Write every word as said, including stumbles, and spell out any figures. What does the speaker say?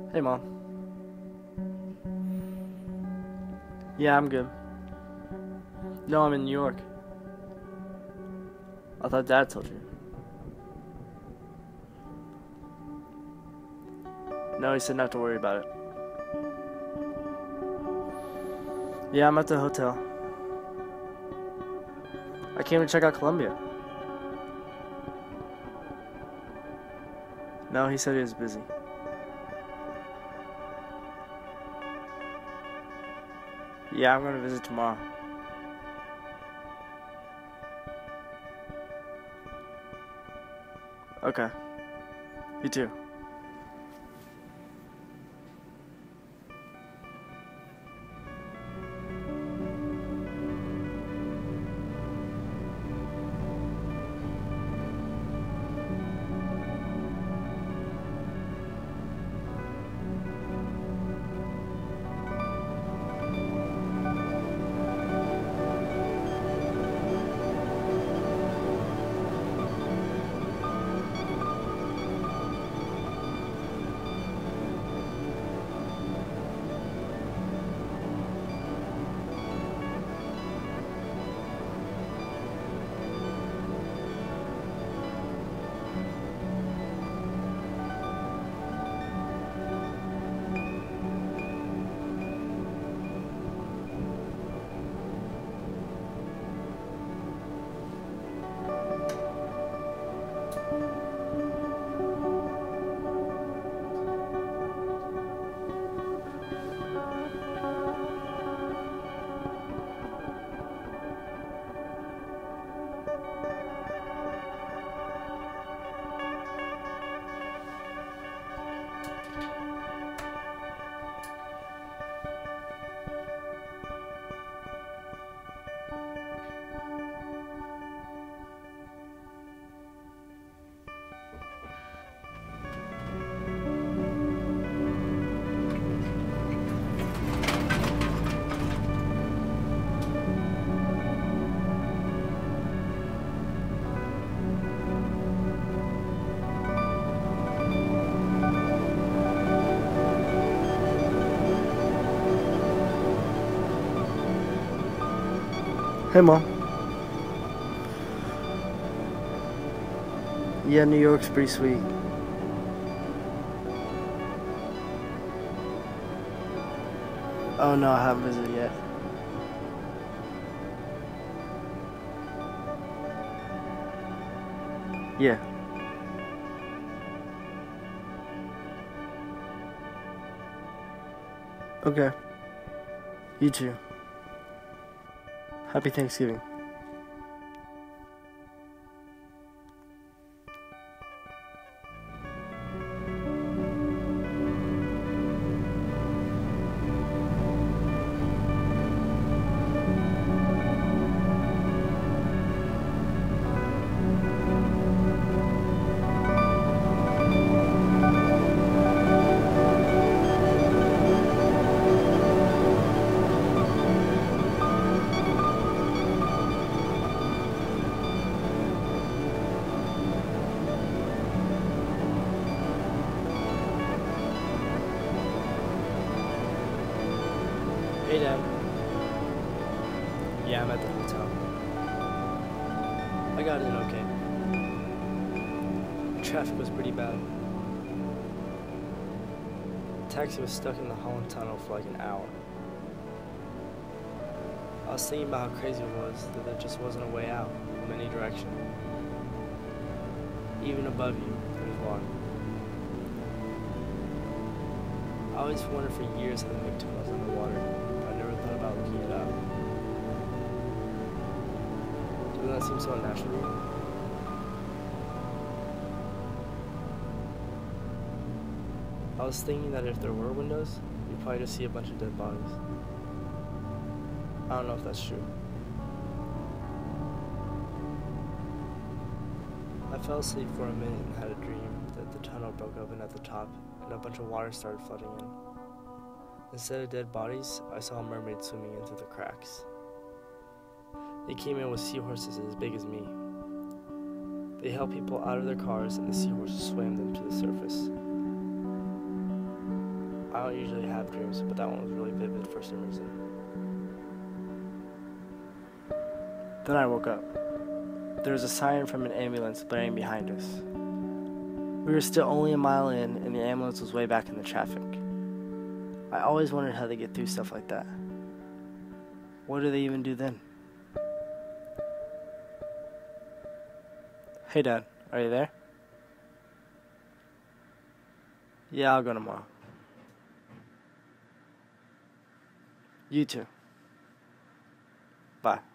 Hey, Mom. Yeah, I'm good. No, I'm in New York. I thought Dad told you. No, he said not to worry about it. Yeah, I'm at the hotel. I came to check out Columbia. No, he said he was busy. Yeah, I'm gonna visit tomorrow. Okay. You too. Hey, Mom. Yeah, New York's pretty sweet. Oh no, I haven't visited yet. Yeah. Okay. You too. Happy Thanksgiving. Hey, Dad. Yeah, I'm at the hotel. I got in okay. Traffic was pretty bad. The taxi was stuck in the Holland Tunnel for like an hour. I was thinking about how crazy it was that there just wasn't a way out from any direction. Even above you, there's water. I always wondered for years how the big tunnel's underwater, but I never thought about looking it up. Doesn't that seem so unnatural to you? I was thinking that if there were windows, you'd probably just see a bunch of dead bodies. I don't know if that's true. I fell asleep for a minute and had a dream that the tunnel broke open at the top and a bunch of water started flooding in. Instead of dead bodies, I saw a mermaid swimming in through the cracks. They came in with seahorses as big as me. They helped people out of their cars and the seahorses swam them to the surface. I don't usually have dreams, but that one was really vivid for some reason. Then I woke up. There was a siren from an ambulance blaring behind us. We were still only a mile in, and the ambulance was way back in the traffic. I always wondered how they get through stuff like that. What do they even do then? Hey, Dad, are you there? Yeah, I'll go tomorrow. You too. Bye.